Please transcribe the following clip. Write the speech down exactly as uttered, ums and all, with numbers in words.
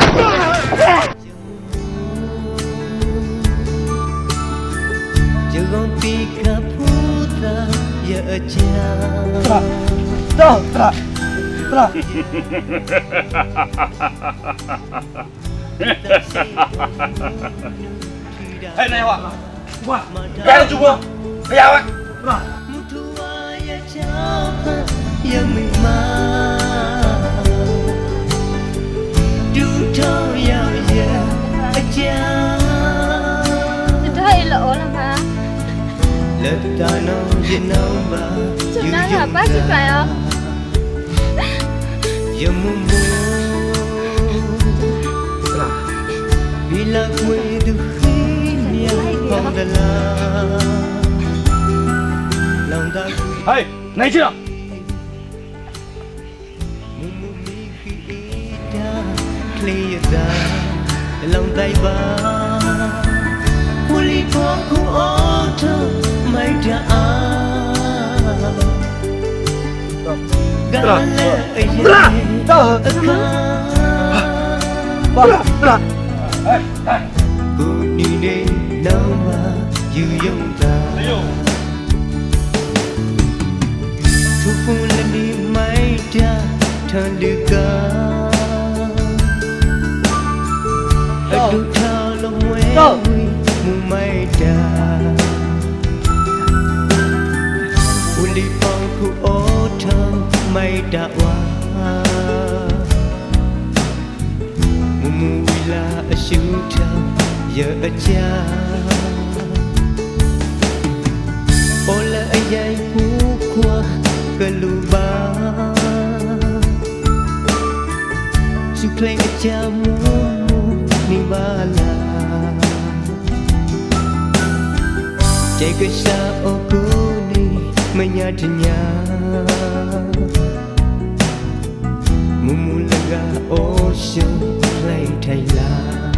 Jangan pikir putra ya aja. Tra, tra, tra. Hei, này Hoa, Hoa, cái là chung không? Bây giờ ấy. Yang memang Duta yang ya aja. Sudah elok lah ma. Letano jenamba. Sebenarnya apa sih Pak ya? Yang mumu. Bila kue dunia pangdalam. Langkah. Hei, này chưa? Lòng tay ba Huli ku oto mai da Bra, bra, bra, bra. Ku ni ne nama yu yong ta. Thu phu lên đi mai da thân được ca. Aduh kalau wewe mumaida Uli pangku otang maida wa Mumu wila asyuta ya aja Ola ayai pukwa kelubar Suklai aja mumu Nimbala Jaga aku ni menyadanya Memulaga osyo play Thailand